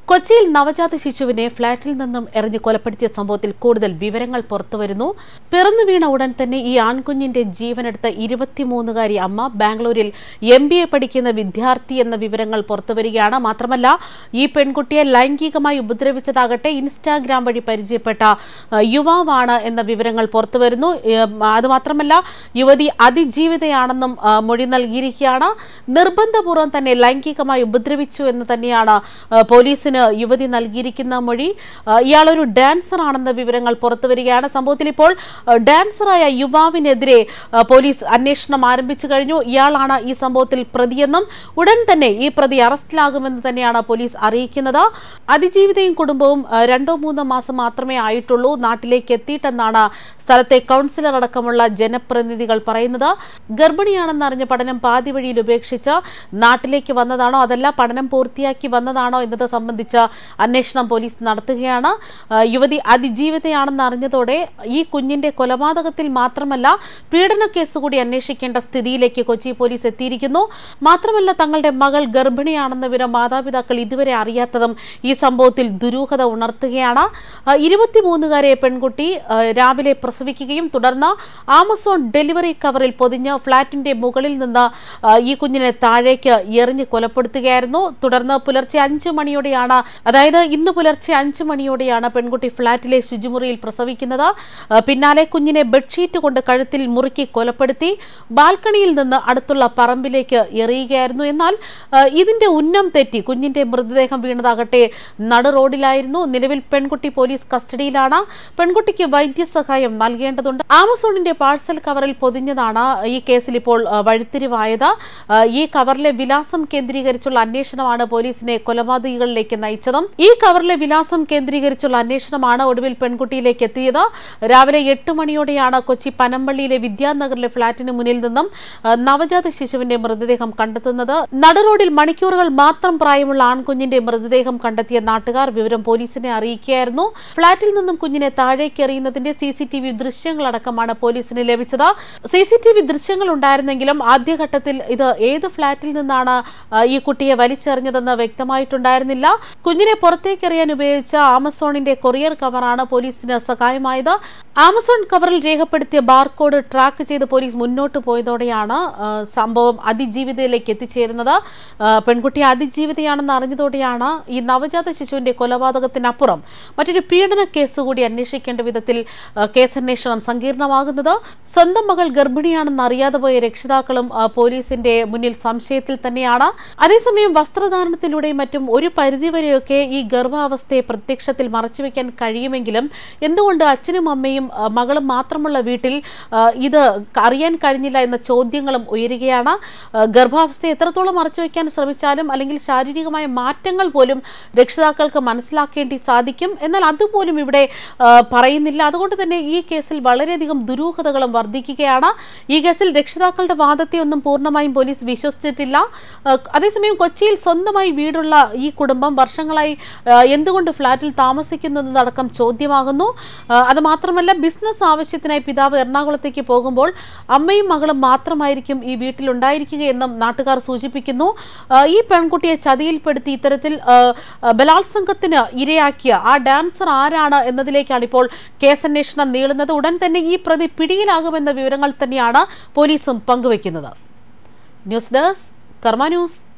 കൊച്ചിയിൽ നവജാത ശിശുവിനെ ഫ്ളാറ്റിൽ നിന്നും എറിഞ്ഞ് കൊലപ്പെടുത്തിയ സംഭവത്തിൽ കൂടുതൽ വിവരങ്ങൾ പുറത്തുവരുന്നു. പിറന്നു വീണ ഉടൻ തന്നെ ഈ ആൺകുഞ്ഞിന്റെ ജീവനെടുത്ത 23-കാരി അമ്മ ബാംഗ്ലൂരിൽ MBA പഠിക്കുന്ന വിദ്യാർത്ഥി എന്ന വിവരങ്ങൾ പുറത്തുവരികയാണ്. മാത്രമല്ല, ഈ പെൺകുട്ടിയെ ലൈംഗികമായി ഉപദ്രവിച്ചതാകട്ടെ ഇൻസ്റ്റാഗ്രാം വഴി പരിചയപ്പെട്ട യുവാവാണ് എന്ന വിവരങ്ങൾ പുറത്തുവരുന്നു. അതുമാത്രമല്ല, യുവതി അതിജീവിതയാണെന്നും മൊഴി നൽകിയിരിക്കുകയാണ്. നിർബന്ധപൂർവ്വം തന്നെ ലൈംഗികമായി ഉപദ്രവിച്ചു എന്ന് തന്നെയാണ് പോലീസിന് യുവതി നൽകിയിരിക്കുന്ന മൊഴി. ഇയാളൊരു ഡാൻസർ ആണെന്ന വിവരങ്ങൾ പുറത്തുവരികയാണ്. സംഭവത്തിൽ ഇപ്പോൾ ഡാൻസറായ യുവാവിനെതിരെ പോലീസ് അന്വേഷണം ആരംഭിച്ചു കഴിഞ്ഞു. ഇയാളാണ് ഈ സംഭവത്തിൽ പ്രതിയെന്നും ഉടൻ തന്നെ ഈ പ്രതി അറസ്റ്റിലാകുമെന്ന് തന്നെയാണ് പോലീസ് അറിയിക്കുന്നത്. അതിജീവിതയും കുടുംബവും 2-3 മാസം മാത്രമേ ആയിട്ടുള്ളൂ നാട്ടിലേക്ക് എത്തിയിട്ടെന്നാണ് സ്ഥലത്തെ കൗൺസിലർ അടക്കമുള്ള ജനപ്രതിനിധികൾ പറയുന്നത്. ഗർഭിണിയാണെന്നറിഞ്ഞ് പഠനം പാതി വഴിയിൽ ഉപേക്ഷിച്ച് നാട്ടിലേക്ക് വന്നതാണോ അതല്ല പഠനം പൂർത്തിയാക്കി വന്നതാണോ എന്നത് സംബന്ധിച്ച അന്വേഷണം പോലീസ് നടത്തുകയാണ്. യുവതി അതിജീവിതയാണെന്ന് അറിഞ്ഞതോടെ ഈ കുഞ്ഞിന്റെ കൊലപാതകത്തിൽ മാത്രമല്ല പീഡന കേസ് കൂടി അന്വേഷിക്കേണ്ട സ്ഥിതിയിലേക്ക് കൊച്ചി പോലീസ് എത്തിയിരിക്കുന്നു. മാത്രമല്ല, തങ്ങളുടെ മകൾ ഗർഭിണിയാണെന്ന വിവരം മാതാപിതാക്കൾ ഇതുവരെ അറിയാത്തതും ഈ സംഭവത്തിൽ ദുരൂഹത ഉണർത്തുകയാണ്. 23-കാരെ പെൺകുട്ടി രാവിലെ പ്രസവിക്കുകയും തുടർന്ന് ആമസോൺ ഡെലിവറി കവറിൽ പൊതിഞ്ഞ് ഫ്ളാറ്റിന്റെ മുകളിൽ നിന്ന് ഈ കുഞ്ഞിനെ താഴേക്ക് എറിഞ്ഞ് കൊലപ്പെടുത്തുകയായിരുന്നു. തുടർന്ന് പുലർച്ചെ 5 മണിയോടെയാണ്, അതായത് ഇന്ന് പുലർച്ചെ 5 മണിയോടെയാണ് പെൺകുട്ടി ഫ്ളാറ്റിലെ ശുചിമുറിയിൽ പ്രസവിക്കുന്നത്. പിന്നാലെ കുഞ്ഞിനെ ബെഡ്ഷീറ്റ് കൊണ്ട് കഴുത്തിൽ മുറുക്കി കൊലപ്പെടുത്തി ബാൽക്കണിയിൽ നിന്ന് അടുത്തുള്ള പറമ്പിലേക്ക് എറിയുകയായിരുന്നു. എന്നാൽ ഇതിന്റെ ഉന്നം തെറ്റി കുഞ്ഞിന്റെ മൃതദേഹം വീണതാകട്ടെ നടു റോഡിലായിരുന്നു. നിലവിൽ പെൺകുട്ടി പോലീസ് കസ്റ്റഡിയിലാണ്. പെൺകുട്ടിക്ക് വൈദ്യസഹായം നൽകേണ്ടതുണ്ട്. ആമസോണിന്റെ പാഴ്സൽ കവറിൽ പൊതിഞ്ഞതാണ് ഈ കേസിൽ ഇപ്പോൾ വഴിത്തിരിവായത്. ഈ കവറിലെ വിലാസം കേന്ദ്രീകരിച്ചുള്ള അന്വേഷണമാണ് പോലീസിനെ കൊലപാതകികളിലേക്ക് നയിച്ചതും. ഈ കവറിലെ വിലാസം കേന്ദ്രീകരിച്ചുള്ള അന്വേഷണമാണ് ഒടുവിൽ പെൺകുട്ടിയിലേക്ക് എത്തിയത്. രാവിലെ 8 മണിയോടെയാണ് കൊച്ചി പനമ്പള്ളിയിലെ വിദ്യാനഗറിലെ ഫ്ളാറ്റിന് മുന്നിൽ നിന്നും നവജാത ശിശുവിന്റെ മൃതദേഹം കണ്ടെത്തുന്നത്. നടുറോഡിൽ മണിക്കൂറുകൾ മാത്രം പ്രായമുള്ള ആൺകുഞ്ഞിന്റെ മൃതദേഹം കണ്ടെത്തിയ നാട്ടുകാർ വിവരം പോലീസിനെ അറിയിക്കുകയായിരുന്നു. ഫ്ളാറ്റിൽ നിന്നും കുഞ്ഞിനെ താഴേക്ക് എറിയുന്നതിന്റെ CCTV ദൃശ്യങ്ങളടക്കമാണ് പോലീസിന് ലഭിച്ചത്. CCTV ദൃശ്യങ്ങൾ ഉണ്ടായിരുന്നെങ്കിലും ആദ്യഘട്ടത്തിൽ ഇത് ഏത് ഫ്ളാറ്റിൽ നിന്നാണ് ഈ കുട്ടിയെ വലിച്ചെറിഞ്ഞതെന്ന് വ്യക്തമായിട്ടുണ്ടായിരുന്നില്ല. കുഞ്ഞിനെ പുറത്തേക്കെറിയാൻ ഉപയോഗിച്ച ആമസോണിന്റെ കൊറിയർ കവറാണ് പോലീസിന് സഹായമായത്. ആമസോൺ കവറിൽ രേഖപ്പെടുത്തിയ ബാർകോഡ് ട്രാക്ക് ചെയ്ത് പോലീസ് മുന്നോട്ട് പോയതോടെയാണ് സംഭവം അതിജീവിതയിലേക്ക് എത്തിച്ചേരുന്നത്. പെൺകുട്ടി അതിജീവിതയാണെന്ന് അറിഞ്ഞതോടെയാണ് ഈ നവജാത ശിശുവിന്റെ കൊലപാതകത്തിനപ്പുറം മറ്റൊരു പീഡന കേസ് കൂടി അന്വേഷിക്കേണ്ട വിധത്തിൽ കേസന്വേഷണം സങ്കീർണമാകുന്നത്. സ്വന്തം മകൾ ഗർഭിണിയാണെന്ന് അറിയാതെ പോയ രക്ഷിതാക്കളും പോലീസിന്റെ മുന്നിൽ സംശയത്തിൽ തന്നെയാണ്. അതേസമയം വസ്ത്രധാരണത്തിലൂടെയും മറ്റും ഒരു പരിധിവരെയൊക്കെ ഈ ഗർഭാവസ്ഥയെ പ്രത്യക്ഷത്തിൽ മറച്ചുവെക്കാൻ കഴിയുമെങ്കിലും എന്തുകൊണ്ട് അച്ഛനും അമ്മയും മകളും മാത്രമുള്ള വീട്ടിൽ ഇത് അറിയാൻ കഴിഞ്ഞില്ല എന്ന ചോദ്യങ്ങളും ഉയരുകയാണ്. ഗർഭാവസ്ഥയെ എത്രത്തോളം മറച്ചുവെക്കാൻ ശ്രമിച്ചാലും അല്ലെങ്കിൽ ശാരീരികമായ മാറ്റങ്ങൾ പോലും രക്ഷിതാക്കൾക്ക് മനസ്സിലാക്കേണ്ടി സാധിക്കും. എന്നാൽ അതുപോലും ഇവിടെ പറയുന്നില്ല. അതുകൊണ്ട് തന്നെ ഈ കേസിൽ വളരെയധികം ദുരൂഹതകളും വർദ്ധിക്കുകയാണ്. ഈ കേസിൽ രക്ഷിതാക്കളുടെ വാദത്തെ ഒന്നും പൂർണ്ണമായും പോലീസ് വിശ്വസിച്ചിട്ടില്ല. അതേസമയം കൊച്ചിയിൽ സ്വന്തമായി വീടുള്ള ഈ കുടുംബം വർഷങ്ങളായി എന്തുകൊണ്ട് ഫ്ളാറ്റിൽ താമസിക്കുന്നതടക്കം ചോദ്യമാകുന്നു. അത് മാത്രമല്ല, ബിസിനസ് ആവശ്യത്തിനായി പിതാവ് എറണാകുളത്തേക്ക് പോകുമ്പോൾ അമ്മയും മകളും മാത്രമായിരിക്കും ഈ വീട്ടിലുണ്ടായിരിക്കുകയെന്നും നാട്ടുകാർ സൂചിപ്പിക്കുന്നു. ഈ പെൺകുട്ടിയെ ചതിയിൽപ്പെടുത്തി ഇത്തരത്തിൽ ബലാത്സംഗത്തിന് ഇരയാക്കിയ ആ ഡാൻസർ ആരാണ് എന്നതിലേക്കാണ് ഇപ്പോൾ കേസന്വേഷണം നീളുന്നത്. ഉടൻ തന്നെ ഈ പ്രതി പിടിയിലാകുമെന്ന വിവരങ്ങൾ തന്നെയാണ് പോലീസും പങ്കുവയ്ക്കുന്നത്. News desk Karma news.